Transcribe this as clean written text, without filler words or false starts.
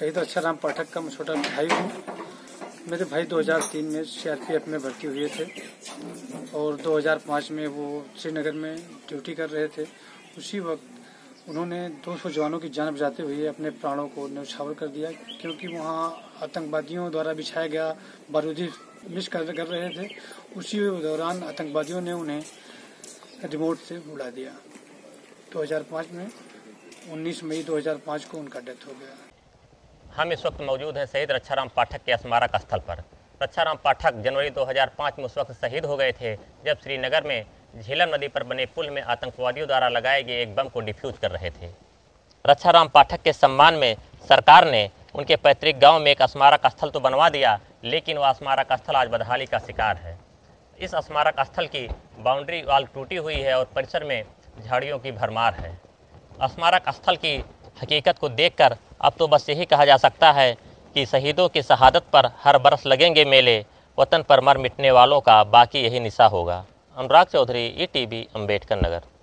शहीद रक्षाराम पाठक का मैं छोटा भाई हूँ। मेरे भाई 2003 में सीआरपीएफ में भर्ती हुए थे और 2005 में वो श्रीनगर में ड्यूटी कर रहे थे। उसी वक्त उन्होंने 200 जवानों की जान बचाते हुए अपने प्राणों को न्यौछावर कर दिया, क्योंकि वहाँ आतंकवादियों द्वारा बिछाया गया बारूदी मिस कर रहे थे। उसी दौरान आतंकवादियों ने उन्हें रिमोट से उड़ा दिया। 2005 में 19 मई 2005 को उनका डेथ हो गया। हम इस वक्त मौजूद हैं शहीद रक्षाराम पाठक के स्मारक स्थल पर। रक्षाराम पाठक जनवरी 2005 में उस वक्त शहीद हो गए थे जब श्रीनगर में झीलम नदी पर बने पुल में आतंकवादियों द्वारा लगाए गए एक बम को डिफ्यूज कर रहे थे। रक्षाराम पाठक के सम्मान में सरकार ने उनके पैतृक गांव में एक स्मारक स्थल तो बनवा दिया, लेकिन वह स्मारक स्थल आज बदहाली का शिकार है। इस स्मारक स्थल की बाउंड्री वाल टूटी हुई है और परिसर में झाड़ियों की भरमार है। स्मारक स्थल की हकीकत को देखकर अब तो बस यही कहा जा सकता है कि शहीदों की शहादत पर हर बरस लगेंगे मेले, वतन पर मर मिटने वालों का बाकी यही निशा होगा। अनुराग चौधरी, ईटीवी, अम्बेडकर नगर।